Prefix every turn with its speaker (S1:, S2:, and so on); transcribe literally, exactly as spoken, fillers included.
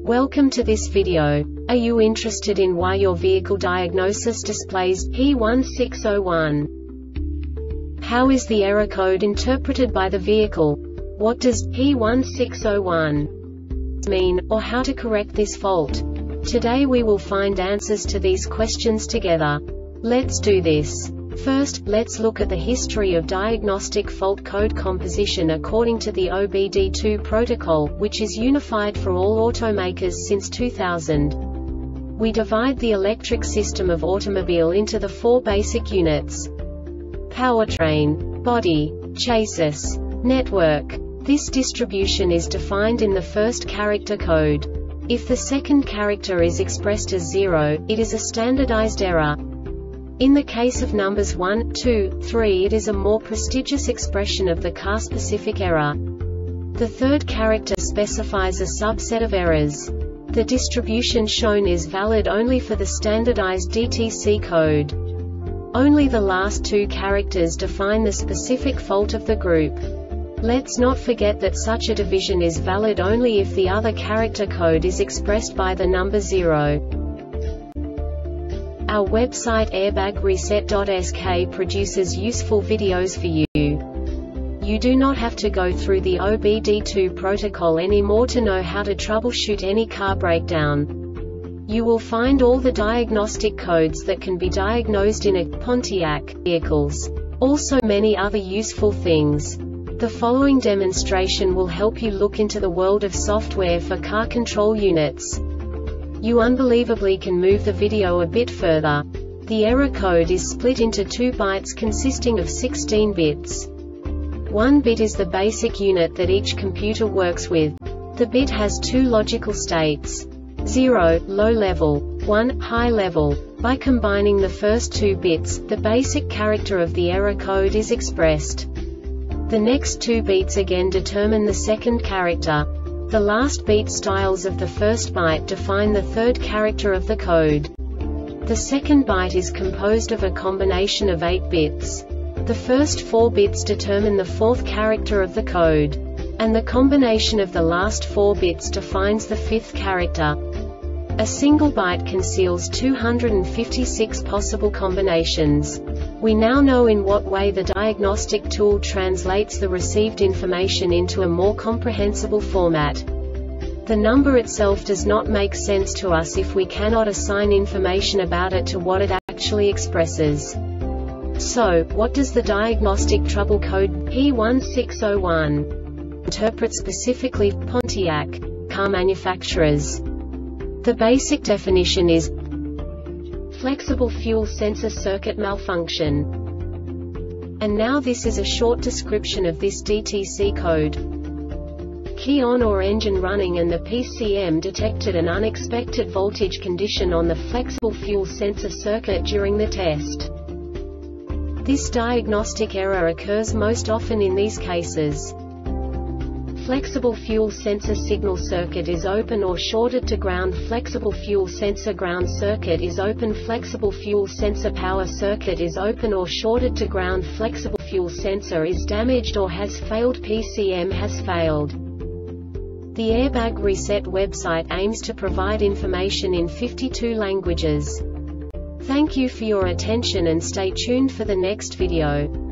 S1: Welcome to this video. Are you interested in why your vehicle diagnosis displays P one six zero one? How is the error code interpreted by the vehicle? What does P one six zero one mean, or how to correct this fault? Today we will find answers to these questions together. Let's do this. First, let's look at the history of diagnostic fault code composition according to the O B D two protocol, which is unified for all automakers since two thousand. We divide the electric system of automobile into the four basic units: powertrain, body, chassis, network. This distribution is defined in the first character code. If the second character is expressed as zero, it is a standardized error. In the case of numbers one, two, three, it is a more prestigious expression of the car-specific error. The third character specifies a subset of errors. The distribution shown is valid only for the standardized D T C code. Only the last two characters define the specific fault of the group. Let's not forget that such a division is valid only if the other character code is expressed by the number zero. Our website airbag reset dot S K produces useful videos for you. You do not have to go through the O B D two protocol anymore to know how to troubleshoot any car breakdown. You will find all the diagnostic codes that can be diagnosed in a Pontiac vehicles. Also many other useful things. The following demonstration will help you look into the world of software for car control units. You unbelievably can move the video a bit further. The error code is split into two bytes consisting of sixteen bits. One bit is the basic unit that each computer works with. The bit has two logical states: zero, low level, one, high level. By combining the first two bits, the basic character of the error code is expressed. The next two bits again determine the second character. The last beat styles of the first byte define the third character of the code. The second byte is composed of a combination of eight bits. The first four bits determine the fourth character of the code. And the combination of the last four bits defines the fifth character. A single byte conceals two hundred fifty-six possible combinations. We now know in what way the diagnostic tool translates the received information into a more comprehensible format. The number itself does not make sense to us if we cannot assign information about it to what it actually expresses. So, what does the diagnostic trouble code P one six zero one interpret specifically for Pontiac car manufacturers? The basic definition is flexible fuel sensor circuit malfunction. And now this is a short description of this D T C code. Key on or engine running and the P C M detected an unexpected voltage condition on the flexible fuel sensor circuit during the test. This diagnostic error occurs most often in these cases: flexible fuel sensor signal circuit is open or shorted to ground. Flexible fuel sensor ground circuit is open. Flexible fuel sensor power circuit is open or shorted to ground. Flexible fuel sensor is damaged or has failed. P C M has failed. The Airbag Reset website aims to provide information in fifty-two languages. Thank you for your attention and stay tuned for the next video.